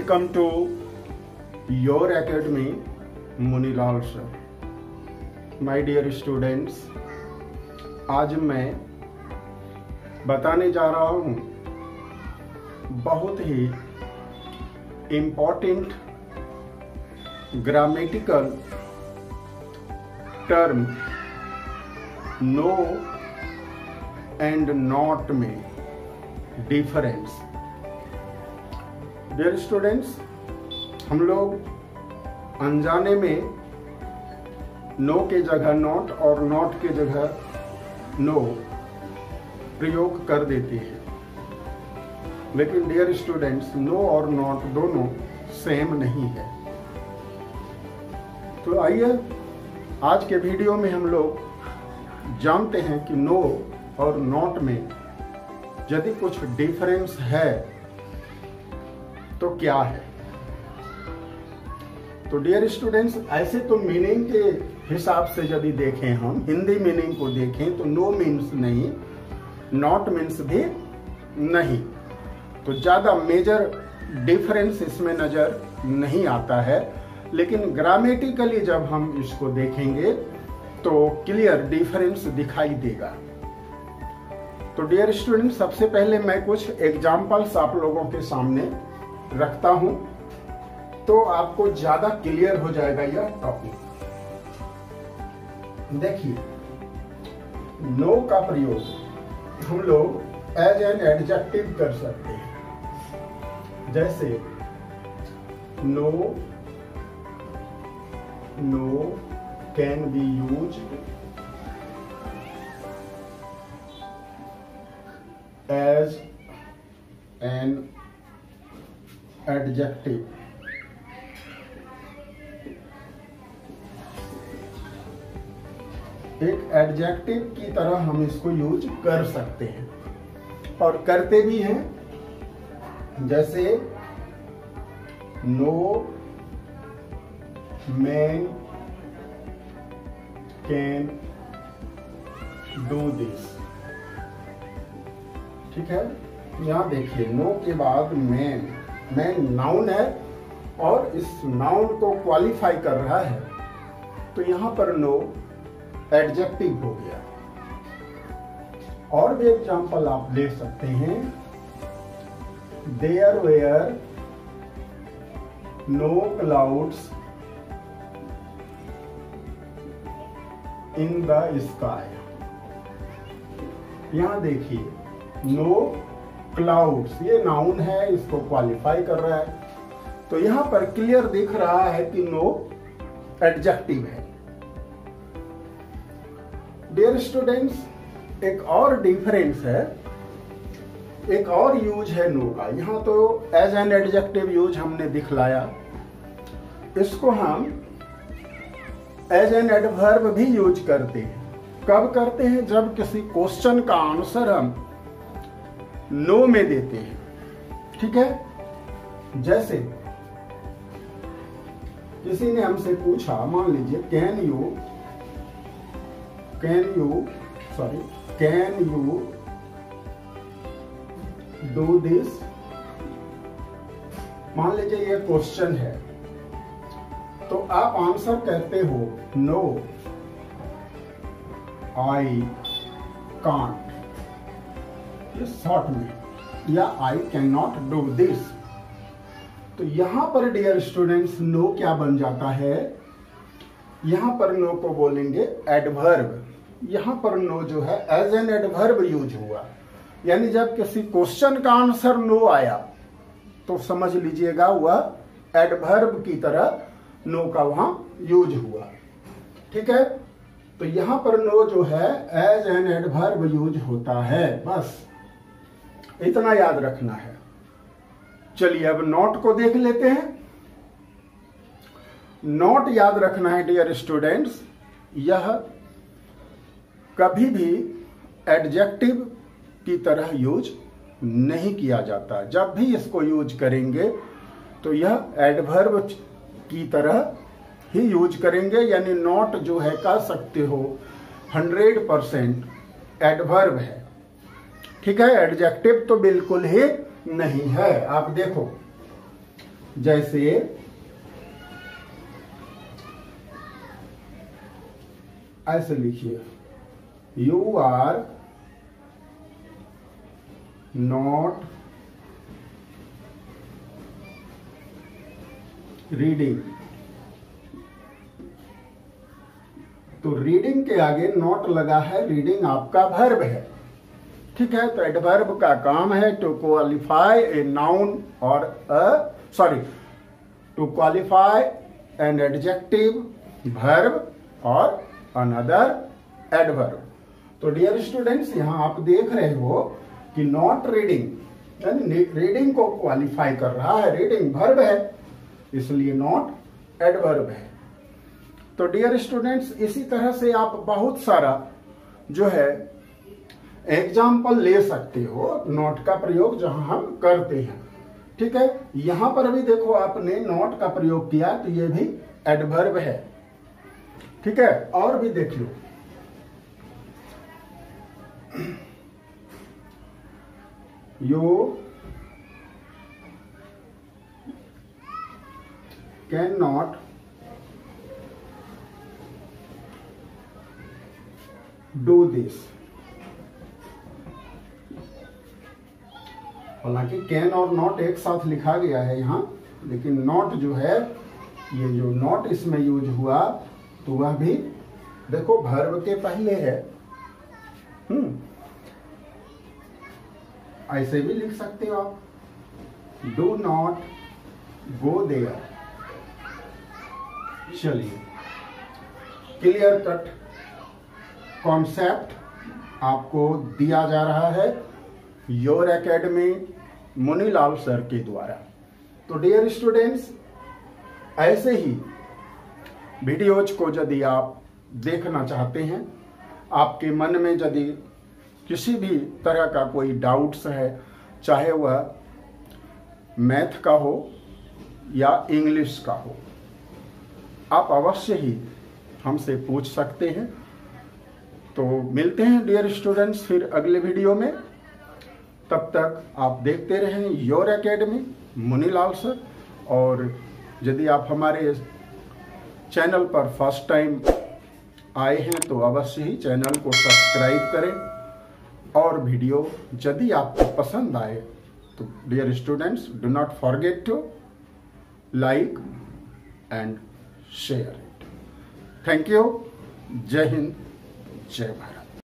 Welcome to your academy, Munilal sir. My dear students, आज मैं बताने जा रहा हूँ बहुत ही important grammatical term no and not में डिफरेंस। डियर स्टूडेंट्स, हम लोग अनजाने में नो के जगह नॉट और नॉट के जगह नो प्रयोग कर देते हैं, लेकिन डियर स्टूडेंट्स नो और नॉट दोनों सेम नहीं है। तो आइए आज के वीडियो में हम लोग जानते हैं कि नो और नॉट में यदि कुछ डिफरेंस है तो क्या है। तो डियर स्टूडेंट्स, ऐसे तो मीनिंग के हिसाब से यदि देखें, हम हिंदी मीनिंग को देखें तो नो मीन्स नहीं, नॉट मीन्स भी नहीं, तो ज्यादा मेजर डिफरेंस इसमें नजर नहीं आता है। लेकिन ग्रामेटिकली जब हम इसको देखेंगे तो क्लियर डिफरेंस दिखाई देगा। तो डियर स्टूडेंट, सबसे पहले मैं कुछ एग्जांपल्स आप लोगों के सामने रखता हूं तो आपको ज्यादा क्लियर हो जाएगा यह टॉपिक। देखिए, नो का प्रयोग हम लोग एज एन एडजेक्टिव कर सकते हैं, जैसे no can be used as an adjective. एक एडजेक्टिव की तरह हम इसको यूज कर सकते हैं और करते भी हैं। जैसे no man can do this. ठीक है, यहां देखिए, नो के बाद मैन नाउन है और इस नाउन को क्वालिफाई कर रहा है, तो यहां पर नो एडजेक्टिव हो गया। और भी एग्जांपल आप ले सकते हैं। There were no clouds in the sky. यहां देखिए, नो क्लाउड्स ये नाउन है, इसको क्वालिफाई कर रहा है, तो यहां पर क्लियर दिख रहा है कि नो एडजेक्टिव है। डियर स्टूडेंट्स, एक और डिफरेंस है, एक और यूज है नो का। यहां तो एज एन एडजेक्टिव यूज हमने दिखलाया, इसको हम एज एन एडवर्ब भी यूज करते हैं। कब करते हैं? जब किसी क्वेश्चन का आंसर हम नो में देते हैं। ठीक है, जैसे किसी ने हमसे पूछा, मान लीजिए कैन यू डू दिस। मान लीजिए ये क्वेश्चन है, तो आप आंसर कहते हो नो आई कांट, ये शॉर्ट में, या I can not do this. तो यहां पर डियर स्टूडेंट्स नो क्या बन जाता है? यहां पर नो को बोलेंगे एडवर्ब। यहां पर नो जो है एज एन एडवर्ब यूज हुआ, यानी जब किसी क्वेश्चन का आंसर नो आया तो समझ लीजिएगा वह एडवर्ब की तरह नो का वहां यूज हुआ। ठीक है, तो यहां पर नो जो है एज एन एडवर्ब यूज होता है, बस इतना याद रखना है। चलिए अब नॉट को देख लेते हैं। नॉट याद रखना है डियर स्टूडेंट्स, यह कभी भी एडजेक्टिव की तरह यूज नहीं किया जाता। जब भी इसको यूज करेंगे तो यह एडवर्ब की तरह ही यूज करेंगे, यानी नॉट जो है कह सकते हो 100% एडवर्ब है। ठीक है, एडजेक्टिव तो बिल्कुल ही नहीं है। आप देखो, जैसे ऐसे लिखिए, यू आर नॉट रीडिंग। तो रीडिंग के आगे नॉट लगा है, रीडिंग आपका वर्ब है, ठीक है। तो एडवर्ब का काम है टू क्वालिफाई ए नाउन और to qualify an adjective, verb और अनदर एडवर्ब। तो डियर स्टूडेंट्स, यहां आप देख रहे हो कि नॉट रीडिंग यानी रीडिंग को क्वालिफाई कर रहा है, रीडिंग वर्ब है, इसलिए नॉट एडवर्ब है। तो डियर स्टूडेंट्स, इसी तरह से आप बहुत सारा जो है एग्जाम्पल ले सकते हो नॉट का प्रयोग जहां हम करते हैं, ठीक है। यहां पर भी देखो आपने नॉट का प्रयोग किया, तो ये भी एडवर्ब है, ठीक है। और भी देख लो, you can not do this. हालांकि कैन और नॉट एक साथ लिखा गया है यहां, लेकिन नॉट जो है, ये जो नॉट इसमें यूज हुआ, तो वह भी देखो वर्ब के पहले है। ऐसे भी लिख सकते हो आप, डू नॉट गो देयर। चलिए, क्लियर कट कॉन्सेप्ट आपको दिया जा रहा है योर एकेडमी मुनीलाल सर के द्वारा। तो डियर स्टूडेंट्स, ऐसे ही वीडियोज को यदि आप देखना चाहते हैं, आपके मन में यदि किसी भी तरह का कोई डाउट्स है, चाहे वह मैथ का हो या इंग्लिश का हो, आप अवश्य ही हमसे पूछ सकते हैं। तो मिलते हैं डियर स्टूडेंट्स फिर अगले वीडियो में। तब तक आप देखते रहें योर एकेडमी मुनीलाल सर। और यदि आप हमारे चैनल पर फर्स्ट टाइम आए हैं तो अवश्य ही चैनल को सब्सक्राइब करें। और वीडियो यदि आपको पसंद आए तो dear students, do not forget to like and share it. Thank you. जय हिंद, जय भारत।